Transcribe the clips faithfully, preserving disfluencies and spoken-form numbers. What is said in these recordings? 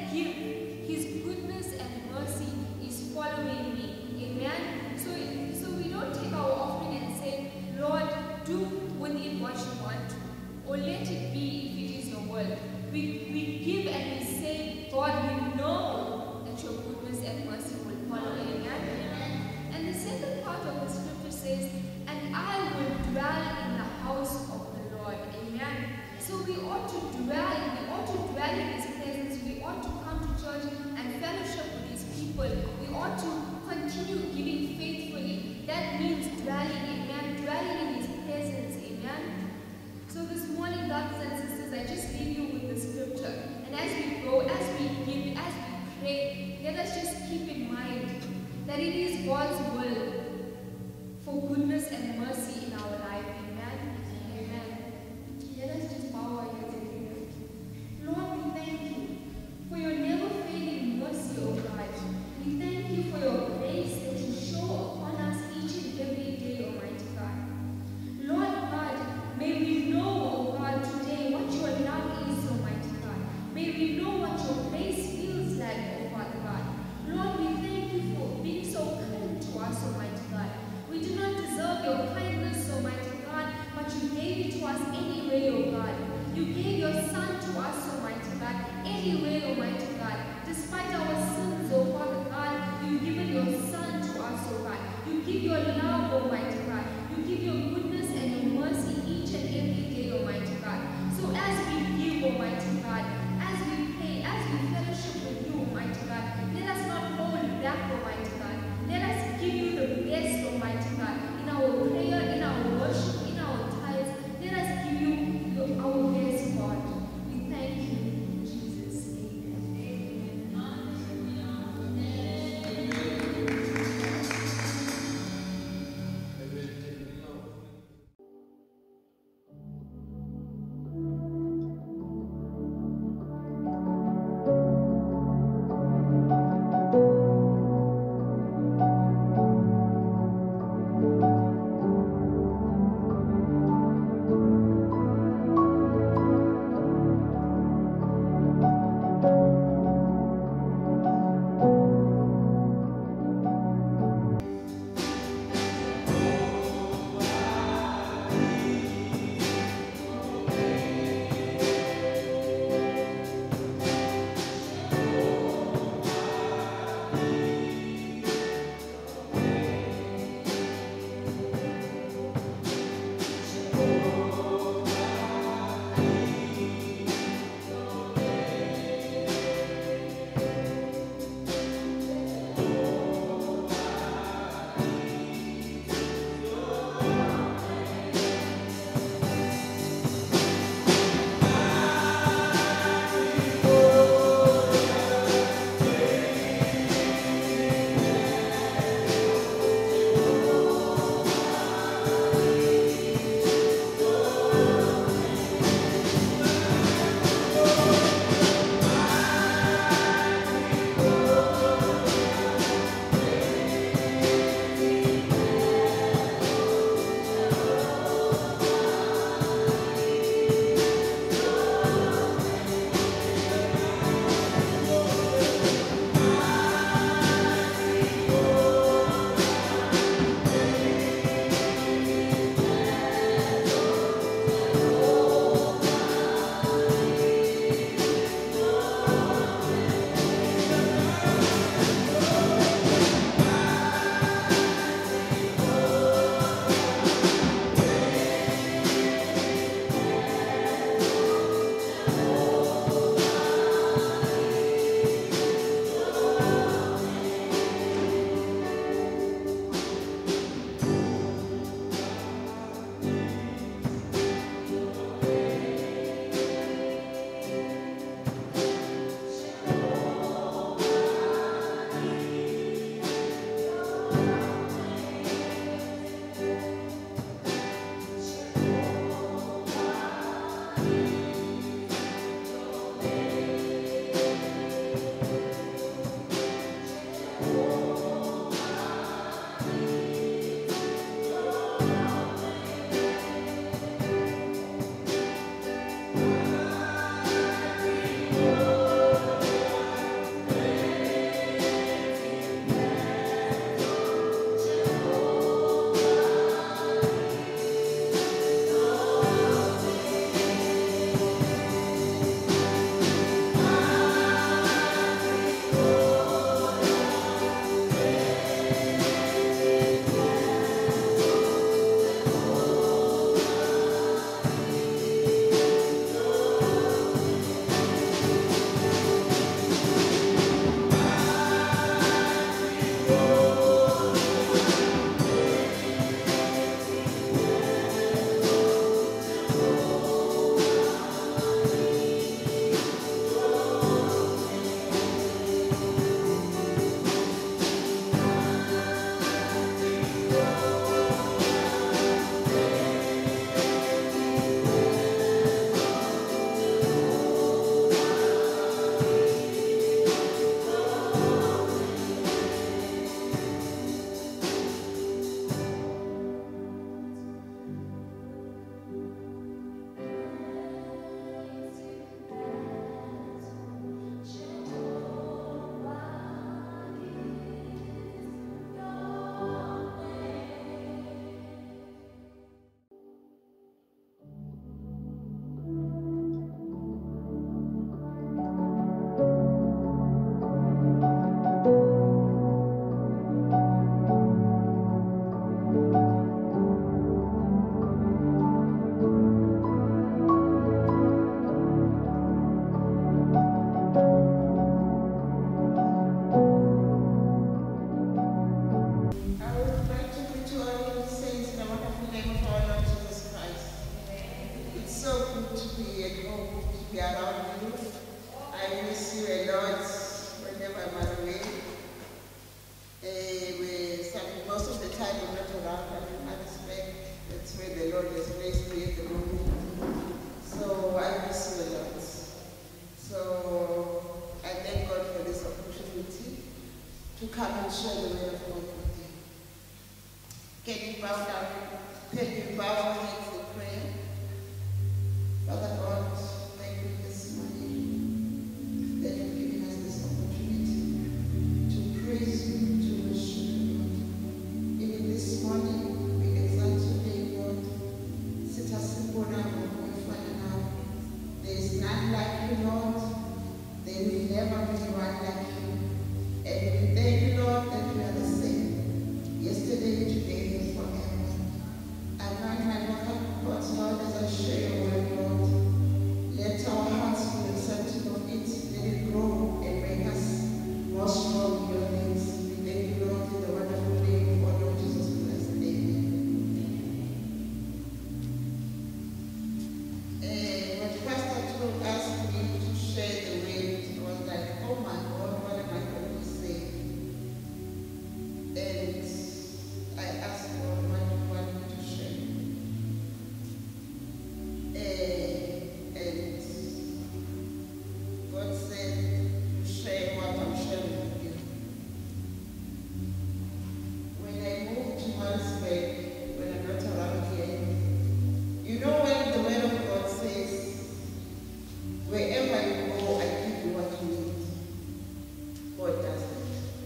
give, His goodness and mercy is following me. Amen. So, so we don't take our offering and say, Lord, do with it what you want, or let it be if it is your will. We, we give and we say, God, we know that your goodness and mercy will follow. Amen. And the second part of the scripture says, and I will dwell in the house of the Lord. Amen. So we ought to dwell, we ought to dwell in His presence. We ought to come to church and fellowship with His people. We ought to continue giving faithfully. That means dwelling, amen, dwelling in His presence, amen. So this morning, brothers and sisters, I just leave you with the scripture. And as we go, as we give, as we pray, let us just keep in mind that it is God's will for goodness and mercy in our life, amen. Amen. Let us just bow our heads and pray. Lord, we thank you for your never failing mercy, O God. We thank you for your grace that you show upon us each and every day, Almighty God. Lord God, may we know, O God, today what your love is, Almighty God. May we know what your grace feels like, O Father God. Lord, we thank you for being so kind to us, Almighty God. We do not deserve your kindness, Almighty God, but you gave it to us anyway, O God. You gave your Son to us, Almighty God, anyway, Almighty God. Despite our sins, O Father God, you've given your Son to us, O God. You give your love, Almighty God. You give your goodness and your mercy each and every day, Almighty God. So as we give, Almighty God, as we pray, as we fellowship with you, Almighty God, let us not hold back, Almighty God. Let us give you the best, Almighty God, in our prayer, in our worship, in our tithes. Let us give you your, our best, God. We thank you in Jesus' name. Amen. come and share the word of God with you. Can you bow down? Can you bow our heads in prayer? Father God, thank you this morning that you've given us this opportunity to praise you, to worship you, Lord. Even this morning, we exalt your name, Lord. Sit us in Father now. There is none like you, Lord. There will never be one like you. And we thank you, Lord, that you are the same. Yesterday, today, and forever. I run my heart, Lord, as I share your word, Lord. Let our hearts be receptive of it. Let it grow and make us more strong in your things. We thank you, Lord, in the wonderful name of our Lord Jesus Christ. Amen. And when Pastor told us me to share the word, I was like, oh my God, what am I going to say? And I asked God what He wanted me to share. And, and God said, to share what I'm sharing with you. When I moved to Harrisburg, when I'm not around here, you know when the word of God says, wherever you go, I give you what you need. God does it.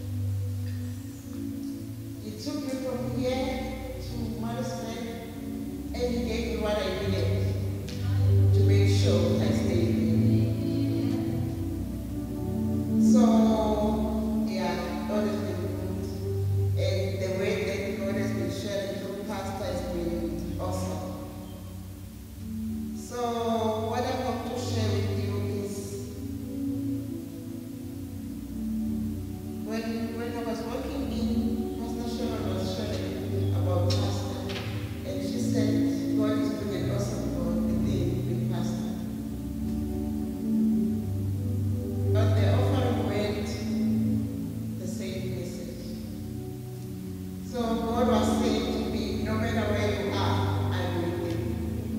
He took me from here to Harrisburg, and He gave me what I needed to make sure I stayed here. So, yeah, God has been good. And the way that God has been sharing through Pastor has been awesome. So, what I want to share with you is when, when I was working in, Pastor Sharon was sharing about Pastor, and she said, God is doing an awesome work within with Pastor. But the offering went the same message. So God was saying to me, no matter where you are, I will with you.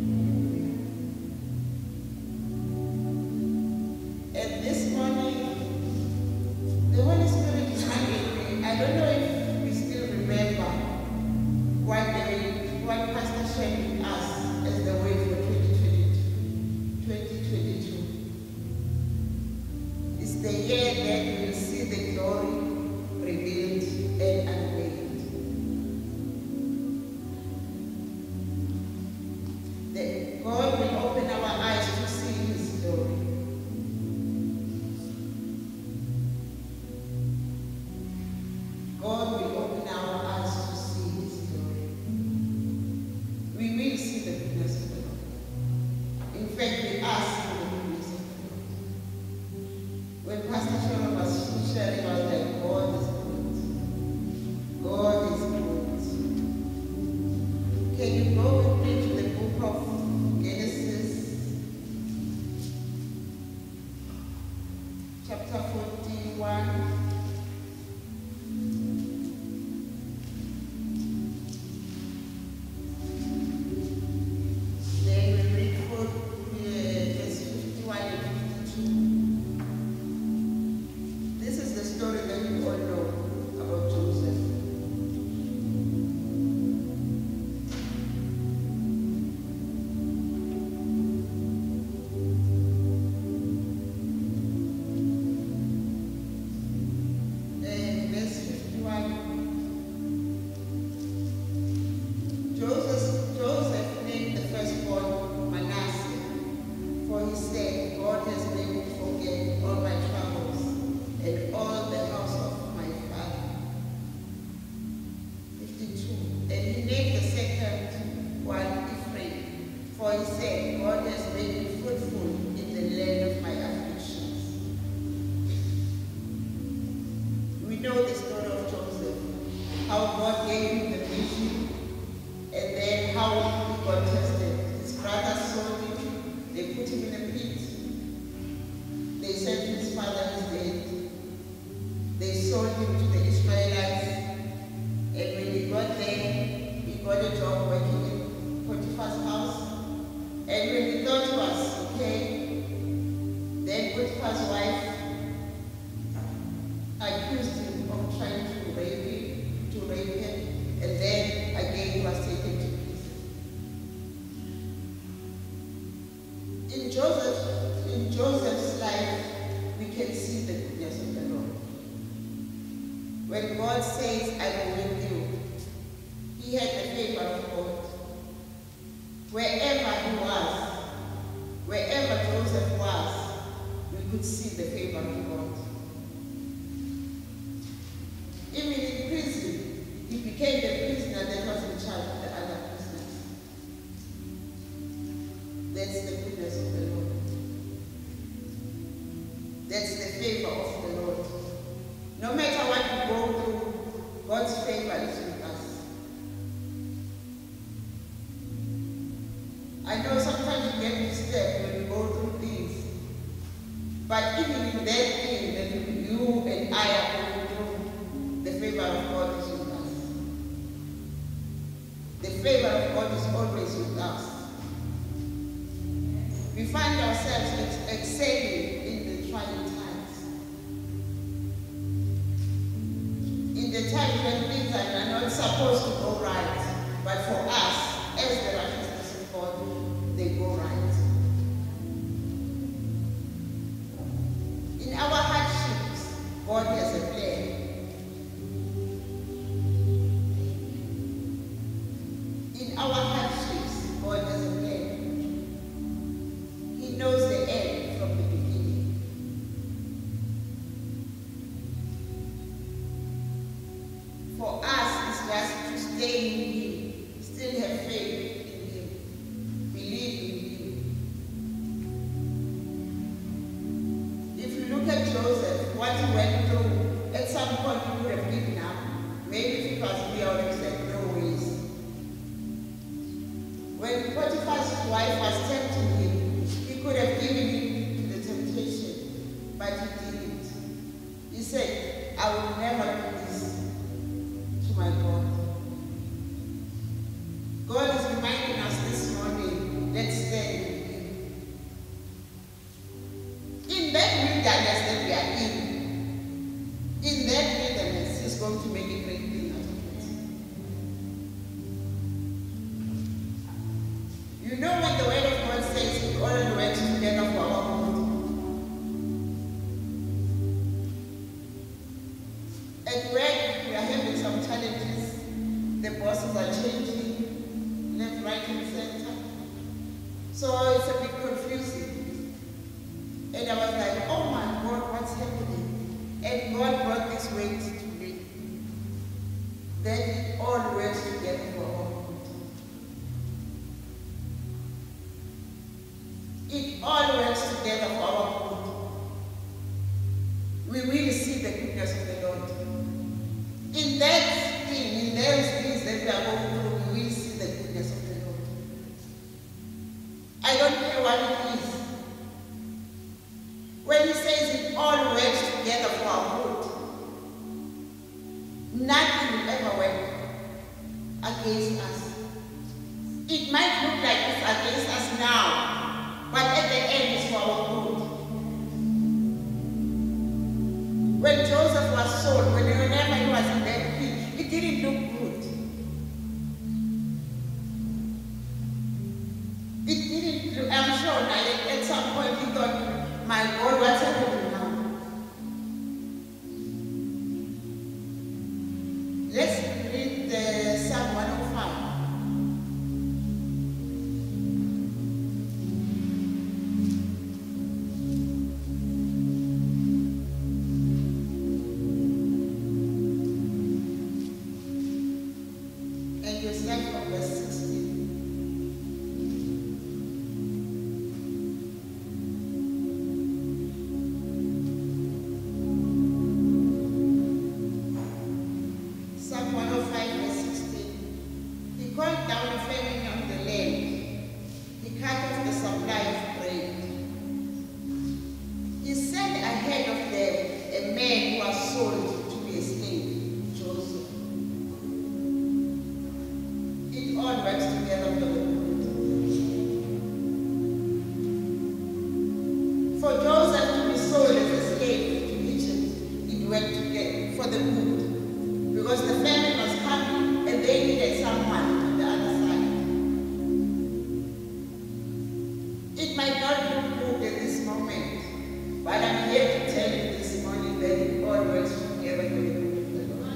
And this morning, the Holy Spirit is hungry me. I don't know if we still remember what, they, what Pastor shared with us as the way for twenty twenty-two. It's the year that we will see the glory revealed and unveiled. That God will open our eyes to see His glory. God will open our eyes to see His glory. We will see the goodness of the Lord. In fact, we are seeing the goodness of the Lord. When Pastor Sharon was sharing, I was like, God is good. God is good. Can you go with me to the book of Genesis, chapter forty-one? Then we read for uh, verse fifty-one and fifty-two. when God says, I will with you, he had the favor of God. Wherever he was, wherever Joseph was, we could see the favor of God. Even in prison, he became the prisoner that was in charge of the other prisoners. That's the goodness of the Lord. That's the favor of the Lord. No matter what we go through, God's favor is with us. I know sometimes we get disturbed when we go through things, but even in that thing that you and I are going through, the favor of God is with us. The favor of God is always with us. We find ourselves excelling in the trying times. In the times when things are not supposed to go right, but for us, as the righteousness of God, they go right. In our hardships, God has a plan. In our hardships, God has a plan. He knows the end from the beginning. For us, it's just to stay in Him, still have faith in Him, believe in Him. If you look at Joseph, what he went through, at some point he would have given up. Maybe if it was me, I would have said, no ways. When Potiphar's wife was tempting him, he could have given in to the temptation, but he didn't. He said, I will never do this to my God. God is reminding us this morning, let's stand in Him. In that wilderness that we are in, in that wilderness, He's going to make a great thing out of it. You know when the Word of God says it all works together for our good. At work, we are having some challenges. The bosses are changing, left, right, and center. So it's a bit confusing. And I was like, oh my God, what's happening? And God brought this weight to me. That it all works together for our good. It all works together for our good. We will see the goodness of the Lord. In that thing, in those things that we are going through, we will see the goodness of the Lord. I don't care what it is. When He says it all works together for our good, nothing will ever work against us. It might look like it's against us now, but at the end it's for our good. When Joseph was sold, when whenever he was in that pit, it didn't look good. It didn't look, I'm sure now, at some point he thought, my God, what's happening now? Let's read the Psalm one oh five. And you start from verse sixteen. Psalm one oh five, verse sixteen. He called down a famine on the land. He cut off the supply of bread. He sent ahead of them a man who was sold to be a slave, Joseph. It all works together for the good. For Joseph to be sold as a slave to Egypt, it worked together for the good. Because the famine was coming and they needed someone on the other side. It might not look good at this moment, but I'm here to tell you this morning that it all works together for the good of the Lord.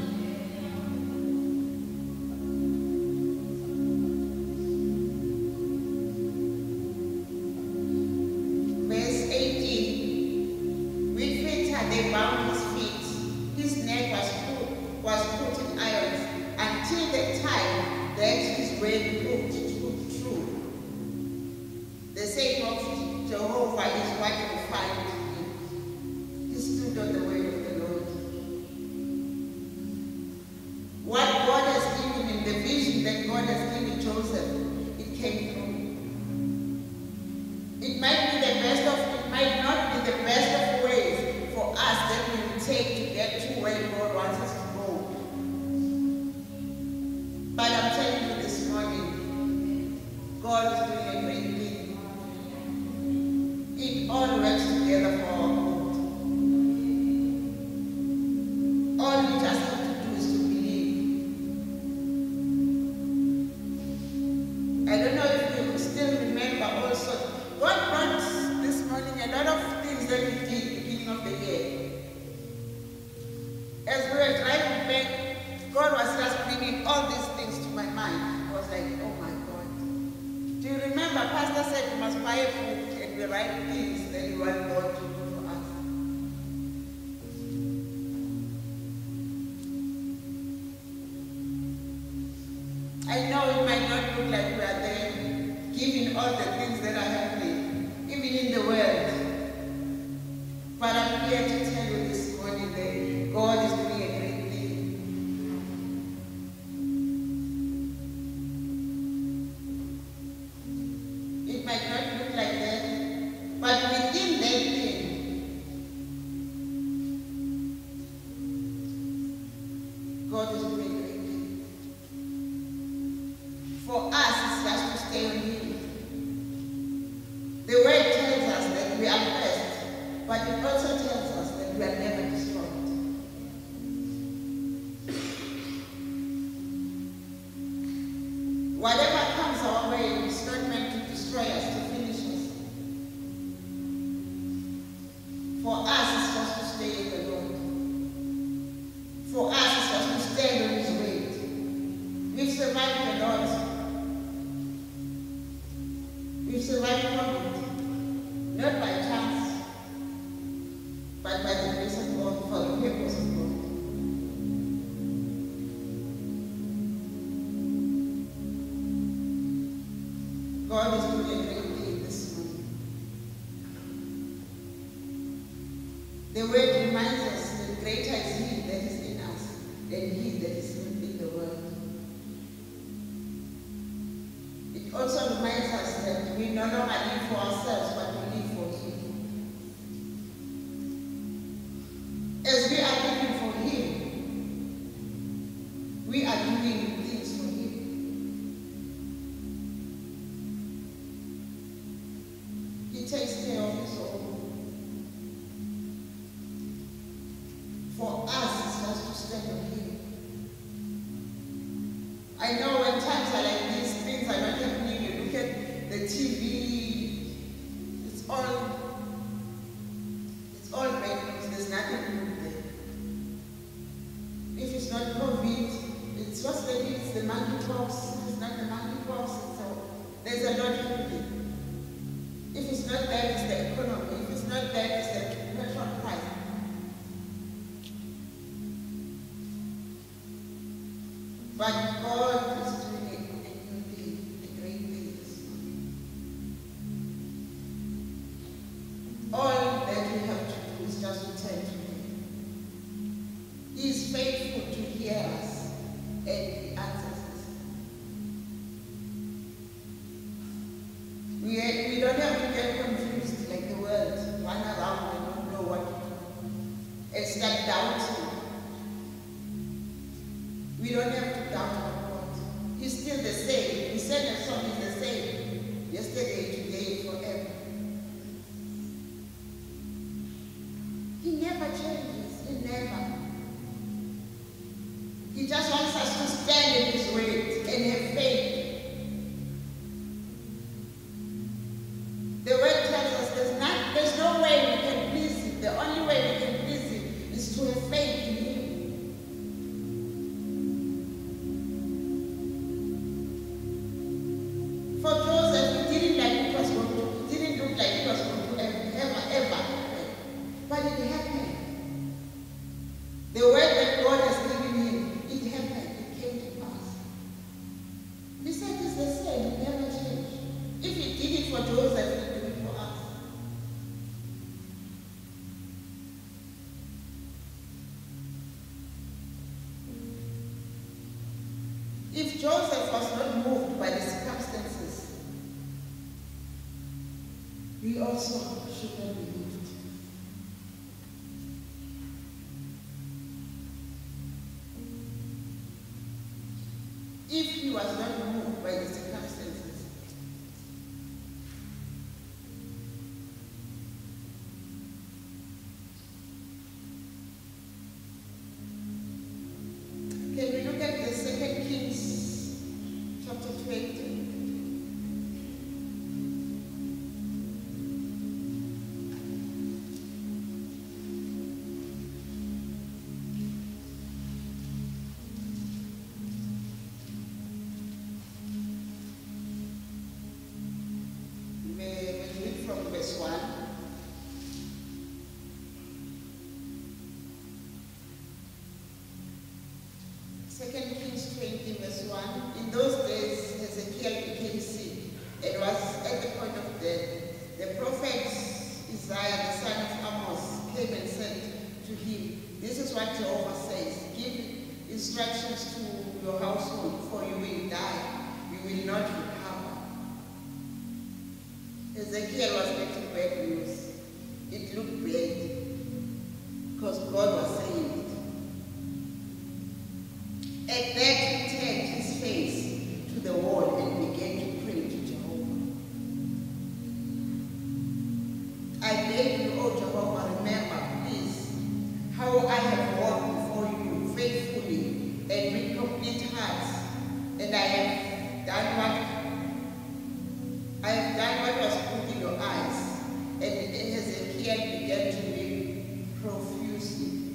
take to get to where God wants us to go. But I'm telling you this morning, God is doing a great thing. It all works together for our good. All we just have to do is to believe. I don't know if you still remember also, God brought this morning a lot of things that we did at the beginning of the year. As we were driving back, God was just bringing all these things to my mind. I was like, oh my God. Do you remember Pastor said we must buy a book and we write things that we want God to do for us? I know it might not look like we are there giving all the things that are happening, even in the world. But I'm here to tell you this morning that God is doing a great thing. It might not look like that, but within that thing, God is doing a great thing. For us, it's just to stay on Him. The word tells us that we are blessed, but it also tells us that we are never destroyed. Whatever comes our way is not meant to destroy us, to finish us. For us, it's just to stay in the Lord. For us, it's just to stand on His word. We've survived a lot. We've survived COVID, not by chance, but by the grace of God, for the purpose of God. God is doing a great thing this morning. The word reminds us that greater is He that is in us than he that is in the world. It also reminds us that we no longer live for ourselves, but we live for Him. As we are living for Him, we are doing things for Him. He takes care of His own. For us, it's just to stand on Him. I know when times are like these, things are not happening. You look at the T V, it's all, it's all bad news. There's nothing good there. If it's not COVID, it's just like it's the monkeypox. If it's not the monkeypox, it's all, there's a lot happening. If it's not that, it's the economy. If it's not that, it's the petrol price. But God is doing a new thing, a great thing this morning. All that we have to do is just to turn to Him. He is faithful to hear us, and He answers us. We, we don't have to get confused like the world, run around and don't know what to do, and start doubting. We don't have to doubt our God. He's still the same. We said a song is the same. Yesterday, today, forever. He never changes. He never. He just wants us to stand in His word and have faith. The word tells us there's, not, there's no way we can please Him. The only way we can please Him is to have faith in Him. For Joseph, it didn't like it was going to, it didn't look like it was going to ever, ever happen. But it happened. The word that God has given him, it happened, it came to pass. He said it's the same, it never changed. If He did it for Joseph, He will do it for us. If Joseph was not moved by the circumstances, we also should not be moved. if he was not moved by the circumstances. Can we look at the Second Kings chapter twenty? Verse one. Second Kings twenty, verse one. In those days, Hezekiah became sick and was at the point of death. The prophet Isaiah, the son of Amos, came and said to him, "This is what Jehovah says: give instructions to your household, for you will die. You will not recover." Ezekiel was getting bad news. It looked bad because God was saying it. At that, he turned his face to the wall and began to pray to Jehovah. "I beg you, O Jehovah, remember, please, how I have walked before you faithfully and with complete heart, and I have done what I have done what was good in your eyes." And Hezekiah began to weep profusely.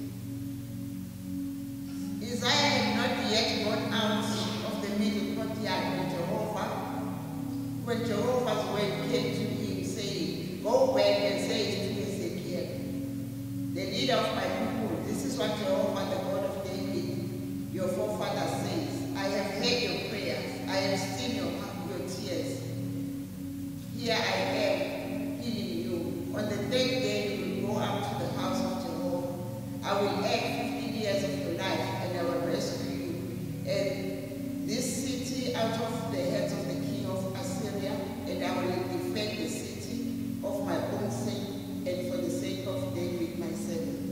Isaiah had not yet gone out of the middle courtyard when Jehovah, when Jehovah's word came to him, saying, "Go back and say to Hezekiah, the leader of my people, this is what Jehovah, the God of David, your forefather, says: I have heard your prayers, I have seen your, your tears. Here I am, healing you. On the third day you will go up to the house of Jehovah. I will add fifty years of your life, and I will rescue you, and this city out of the hands of the king of Assyria, and I will defend the city of my own sake, and for the sake of David my servant."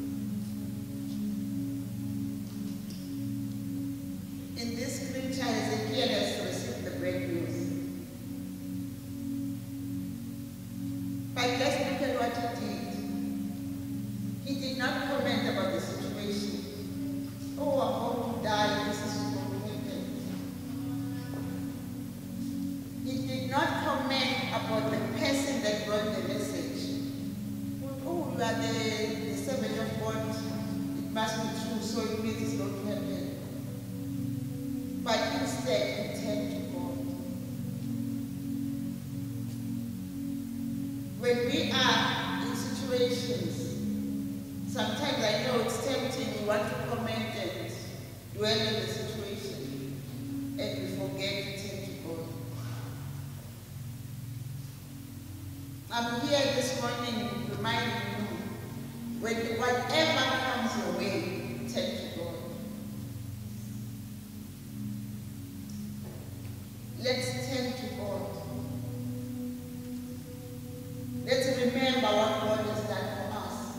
In this scripture, Ezekiel has received the great news. But let's look at what he did. He did not comment about the situation. "Oh, I'm going to die, this is going to happen." He did not comment about the person that brought the message. "Oh, you are the, the servant of God, it must be true, so it means it's going to happen." But instead, he turned to God. When we are in situations, sometimes I know it's tempting, we want to comment and dwell in the situation, and we forget to turn to God. I'm here this morning reminding you, when whatever comes your way, turn to God. Let's turn to God. Let's remember what God has done for us.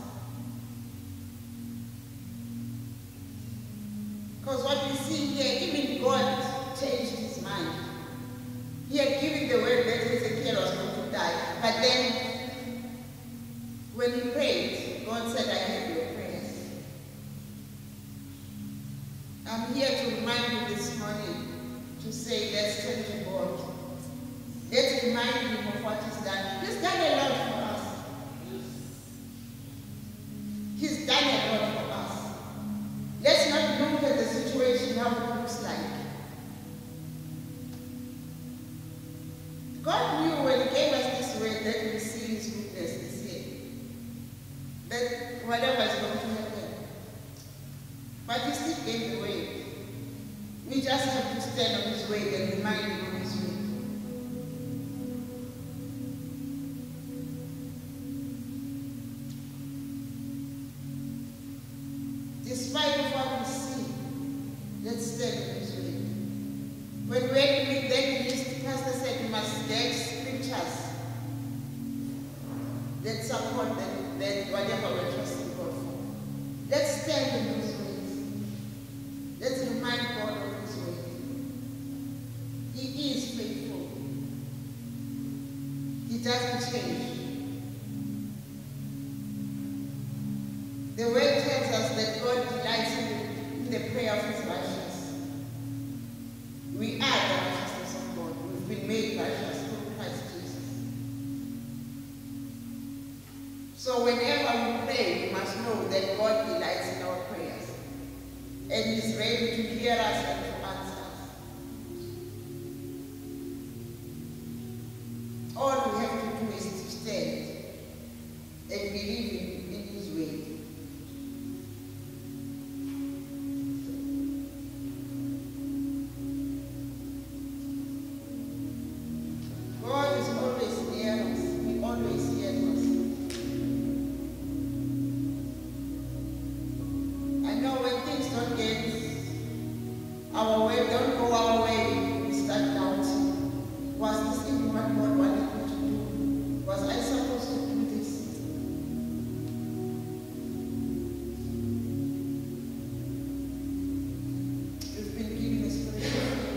Because what we see here, even God changed his mind. He had given the word that Hezekiah was going to die. But then, when he prayed, God said, "I heard your prayers." I'm here to remind you this morning to say, let's turn to God. Let's remind him of what he's done. He's done a lot for us. He's done a lot for us. Let's not look at the situation, how it looks like. God knew when he gave us this word that we see his goodness this year. That whatever is going to happen. But he still gave the way. We just have to stand on his way and remind him of his way. Despite of what we see, let's stand on his way. When we read that list, Pastor said we must get scriptures that support that, that whatever we're trusting God for. Let's stand in his ways. Let's remind God of his way. It doesn't change. The word tells us that God delights in the, in the prayer of his righteous. We are the righteousness of God. We've been made righteous through Christ Jesus. So whenever we pray, we must know that God delights in our prayers and is ready to hear us and to answer us. All we have to do is to stand and believe in, in his way. God is always near us. He always hears us. I know when things don't get our way, don't go our way, we start doubting. Was this even what God wanted me to do? Was I supposed to do this? You've been given a spirit of fear.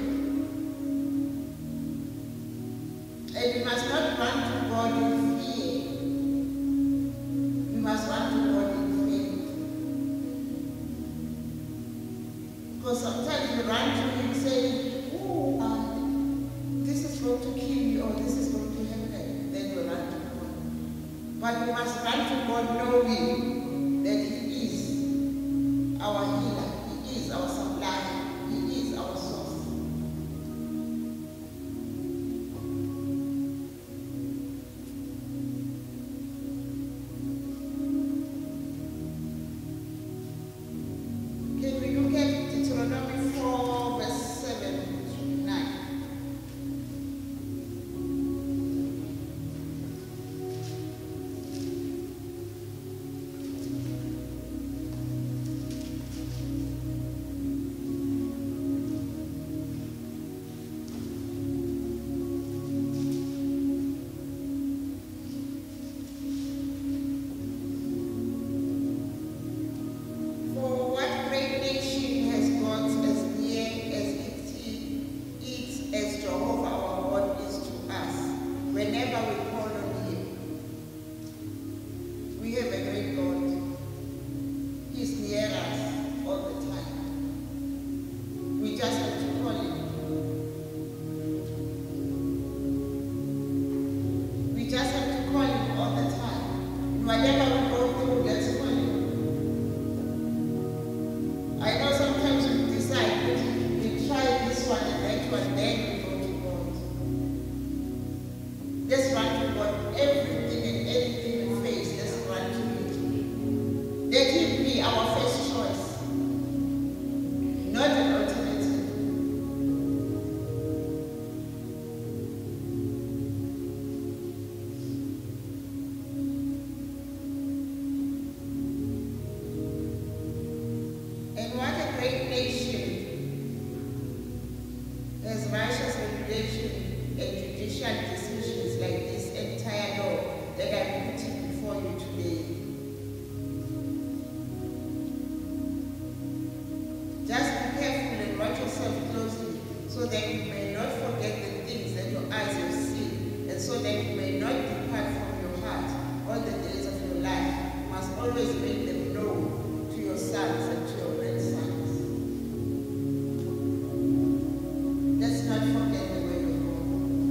And we must not run to God in fear. We must run to God in faith. Because sometimes we run to him saying, oh, uh, this is going to kill me or this is going to happen. Then we run to God. But we must run to God knowing that he is our healer. He is our supplier. He is our source. Can we look at Deuteronomy four, verse seven to nine? For what great nation has got as near as it is as Jehovah our God is to us, whenever we call on him? We have a great God. He's near us all the time. We just have to call him. We just have to call him all the time. And whatever we go through, let's call him. I know sometimes we decide, we try this one and that one, then we go to God. Let's run to God. Everything and anything we face, let's run to him. Let him be our first choice, not an alternative. And what a great nation has righteous regulation and judicial decisions like this entire law that I'm putting before you today. Just be careful and watch yourself closely so that you may not forget the things that your eyes have seen, and so that you may not depart from your heart all the days of your life. You must always make them known to your sons and to your grandsons. Let's not forget the word of God.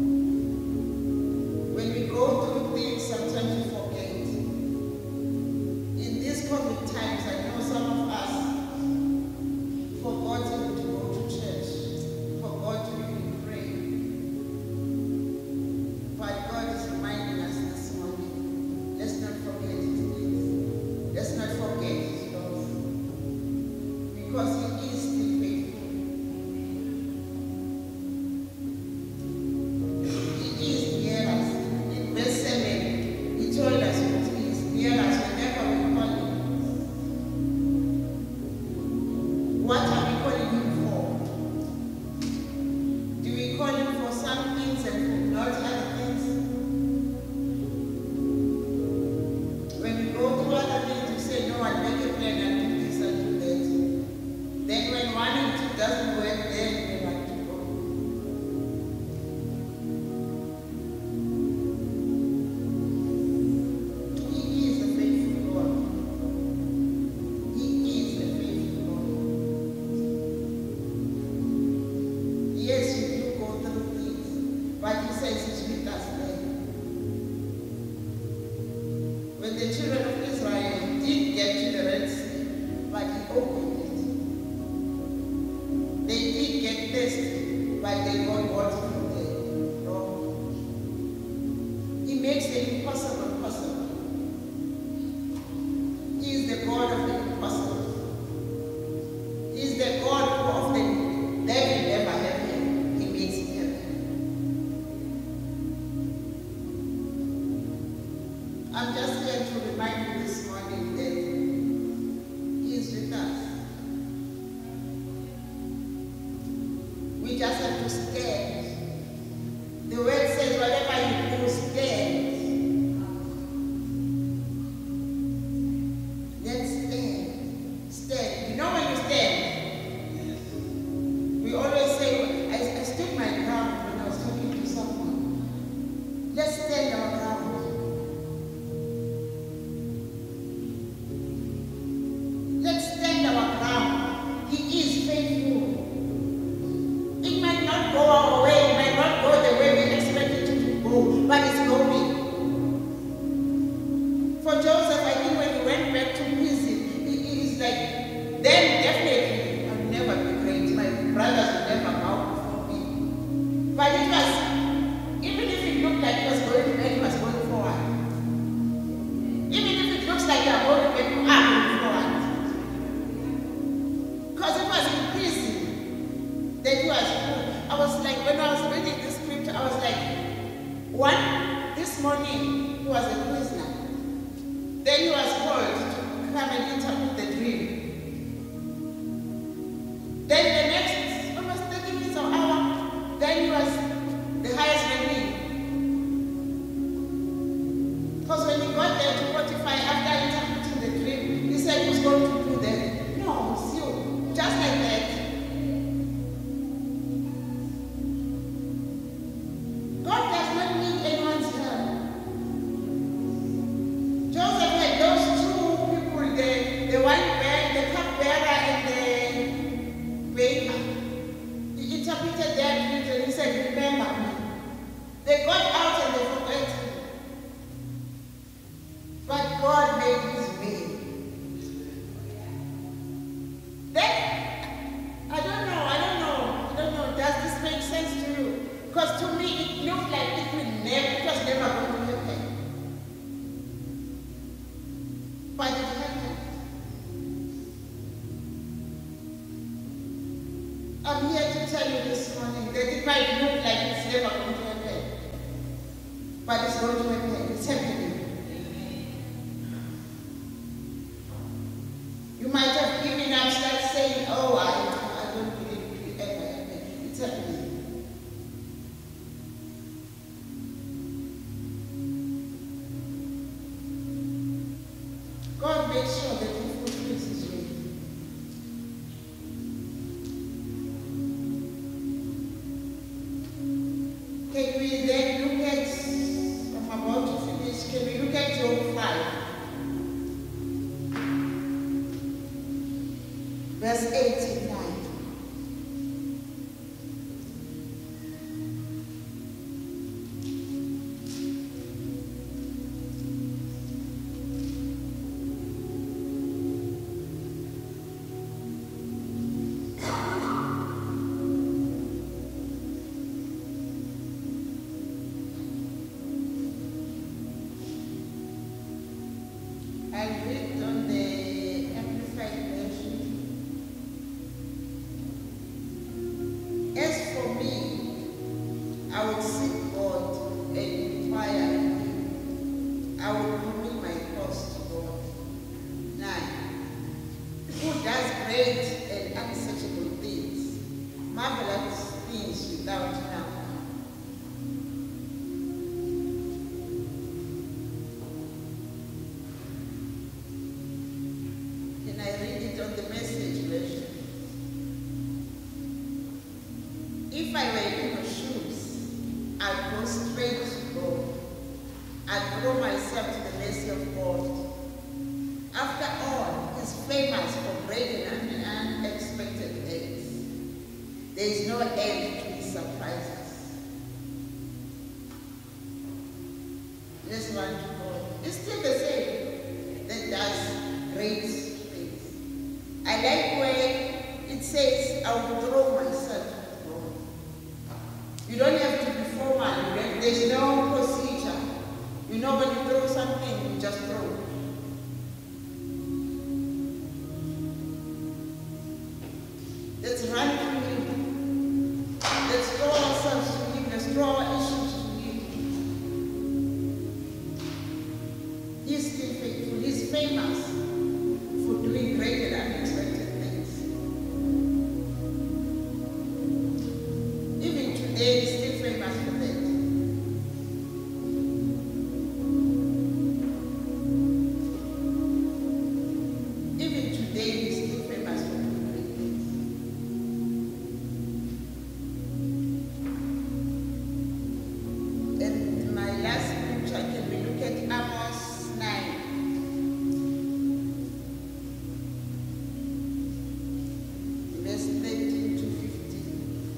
When we go through things, sometimes we forget. In these COVID times, I know some of us forgot even to go to church, forgot to even pray. But God is reminding us this morning, let's not forget his things. Let's not forget his love. Because he is still faithful. He is near us. In verse seven, he told us that he is near us whenever we call him. What are we calling him for? Do we call him for some things and not other things? When we go through other things, we say, no, I'll make a plan and do this and do that. Then when one and two doesn't work, then we have to go. like they got water from the rock. He makes the impossible possible. He is the God of the impossible. He is the God of the devil never happen. He makes it happen. I'm just here to remind you this morning that He is with us. We just have to stand. The word says, whatever you do, stand. Let's stand. Stand. You know when you stand? We always say, I, I stood my ground when I was talking to someone. Let's stand our ground. Let's stand our ground. He is faithful. It might not go our way, it might not go the way we expected it to go, but it's going. For Joseph, I think when he went back to prison, it is like, then definitely I'll never be great. My brothers will never bow before me. But it was, even if it looked like he was going back, he was going forward. Even if it looks like you are going back, you are going forward. Because it was in prison that he was. I was like, when I was reading this scripture, I was like, one, this morning he was a prisoner. Then he was called to come and interpret the dream. Then the next, almost thirty minutes or hour, then he was the highest ranking. Because when he got there to Potiphar after interpreting the dream, he said he was going to do that. No, it's you. Just like that. God does not need anyone's help. Joseph had those two people, the, the one bear, the cupbearer and the baker. He interpreted their dreams and he said, remember me. They got out and they forgot him. But God made his way. Then, I don't know, I don't know, I don't know, does this make sense to you? Because to me, it looked like it would never, it was never going to happen. But it happened. I'm here to tell you this morning that it might look like it's never going to happen. But it's going to happen. It's happening. You might have given up, start saying, oh, I, I don't believe it will ever happen. It's happening. God makes sure that He fulfills His will. Can we then look at, I'm about to finish, can we look at Job five? Verse eight and nine. I read on the Amplified Version. As for me, I would seek God and inquire Him. I would commit my cause to God. Nine. Who does great and unsearchable things, marvelous things without number. Can I read it on the Message Version? If I were in your shoes, I'd go straight to God. I'd throw myself to the mercy of God. After all, He's famous for great and unexpected acts. There is no end to His surprises. Let's run to God. It's still the same that does great things. I like where it says, I will throw myself to God. I there's no procedure. You know when you throw something, you just throw it. Let's run to Him. Let's throw ourselves to Him. Let's throw our issues to Him. He's still faithful. He's famous for doing great and unexpected things. Even today, He's still famous for that. Even today, He's still famous for doing great things. And my last scripture, can we look at Amos nine? Verse thirteen to fifteen.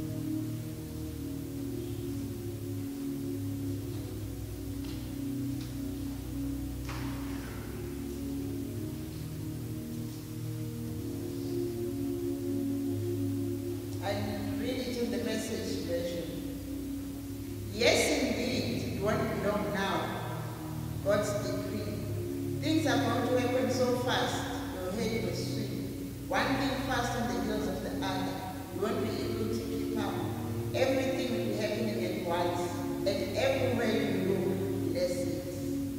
I read it in the Message version. Yes, indeed, you want to know now God's decree. Things are going to happen so fast, your head will swim. One thing fast on the heels of the other. You won't be able to keep up. Everything will be happening at once, and everywhere you go, lessons.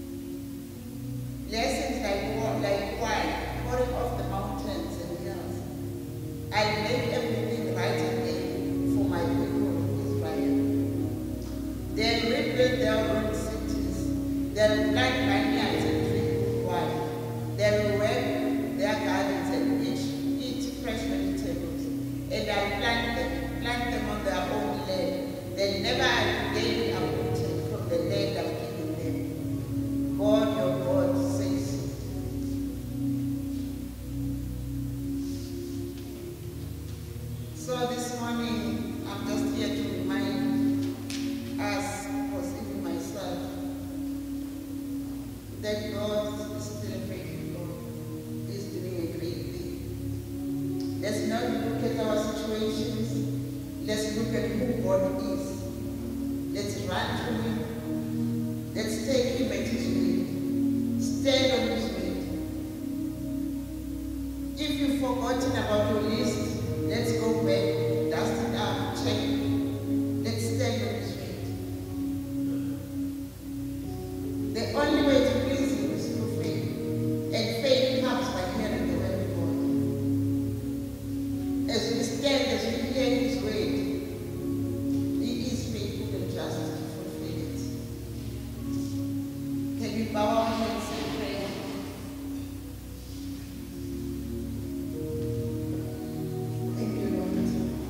Lessons like, wa- like wine pouring off the mountains and hills. I made everything right again for my people Israel. They'll rebuild their own cities. They'll plant vineyards and drink good wine. They'll work their gardens and eat, eat fresh vegetables. And I'll plant them, plant them on their own land. They'll never again be uprooted from the land I've given them. God, your God, says so. So this morning, I'm just here to remind us, or even myself, that God is still a faithful God. He's doing a great thing. Let's not look at our situations. Let's look at who God is. Let's run to Him. Let's take Him at His word. Stand on His word. If you've forgotten about your list, let's go back, dust it up, check it. Let's stand on His word. The only way to please Him is through faith. And faith comes by hearing the word of God. As we stand, as we hear His word, He is faithful and just to fulfill it. Can we bow our heads and pray? Thank you, Lord.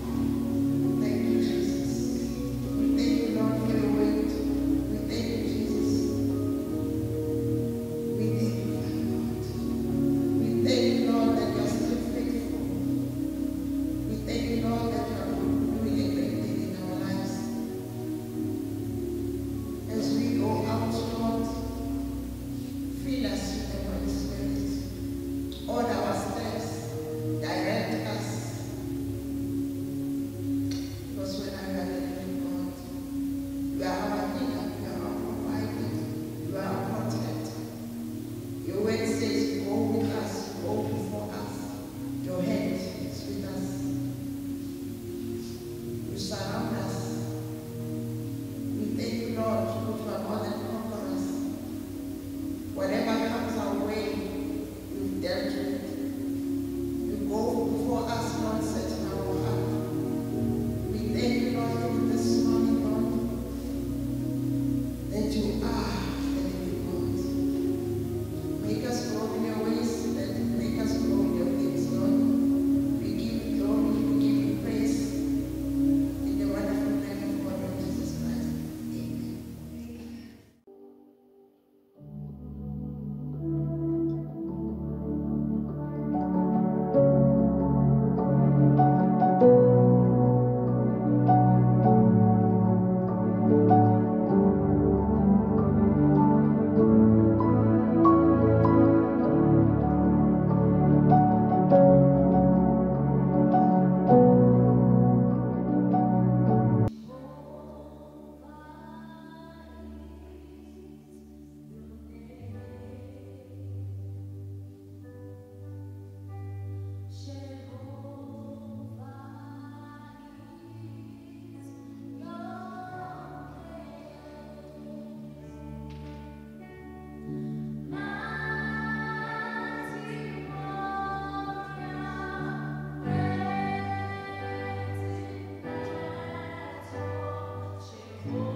Oh.